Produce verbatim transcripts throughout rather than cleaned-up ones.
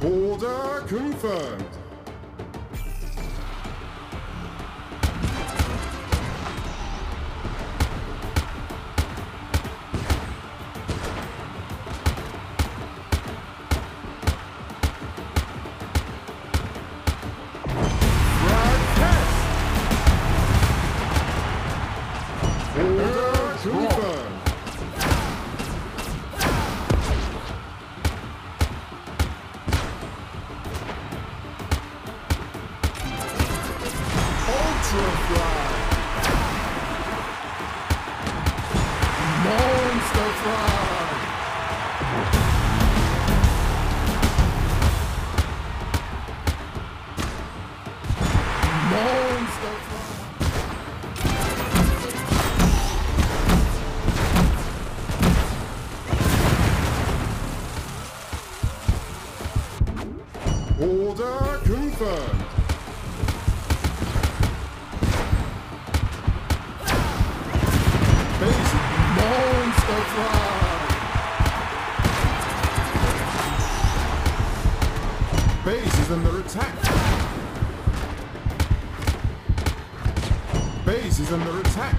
Order confirmed. Order confirmed. Base monster fly. Base is under attack. Base is under attack.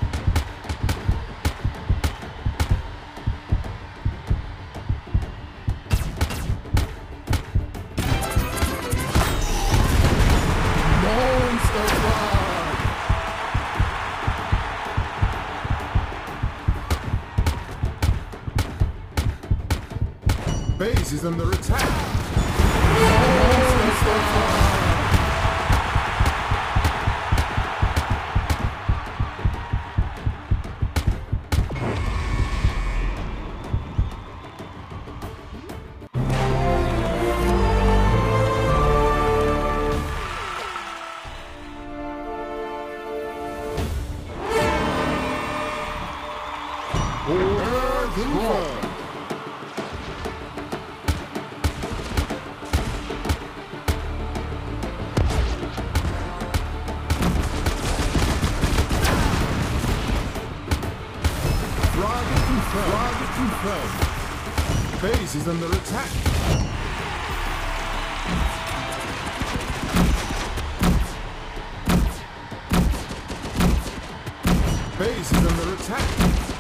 Base is under attack. Order confirmed. Target confirmed. Base is under attack. Base is under attack.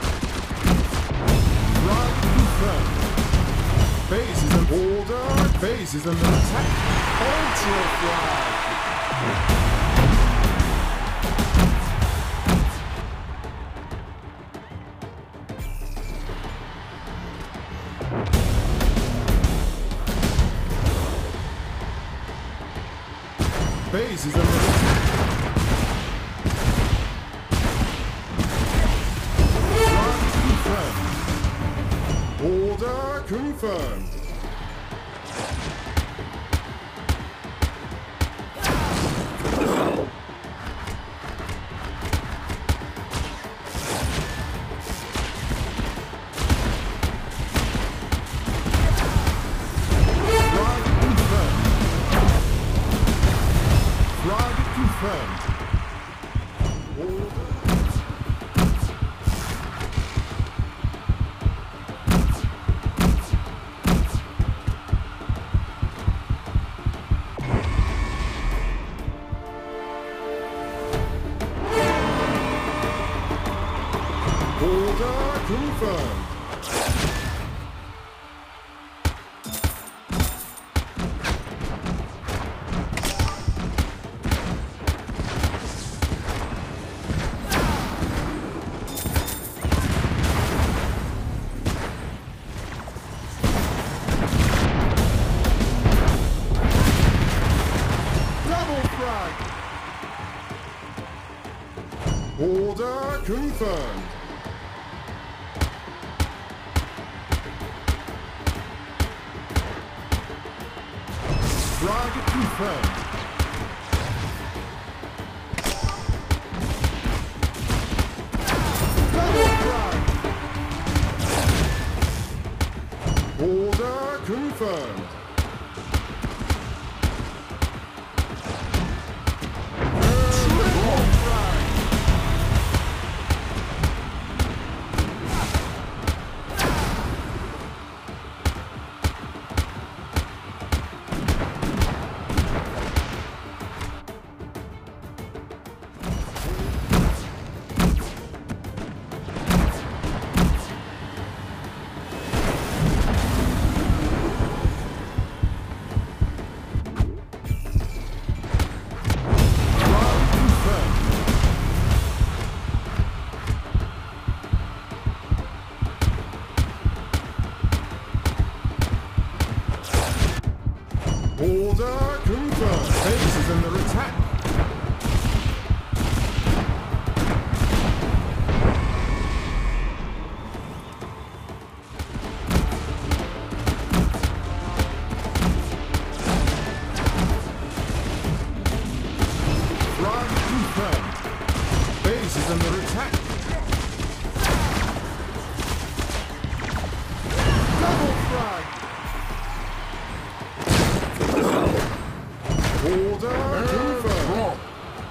Target confirmed. Base is under order. Base is under attack. Ultra fly. Base is under attack. Target confirmed. Order confirmed. Confirmed. Order confirmed. Order confirmed. Target confirmed. Double frag. Order confirmed. Order confirmed. Base is under attack. Frag confirmed. Base is under attack. Double frag. Order confirmed.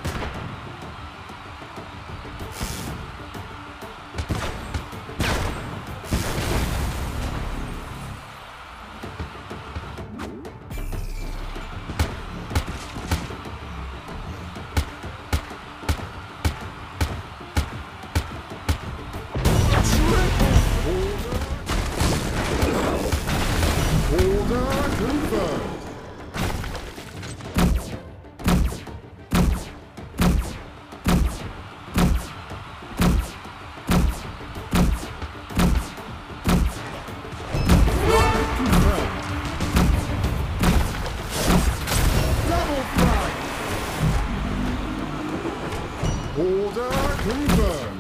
Order confirmed. Order confirmed.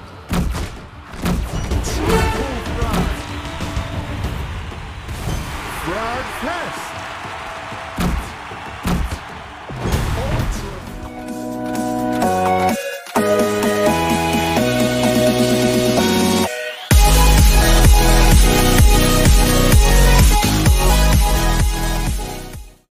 Triple frag. Frag test.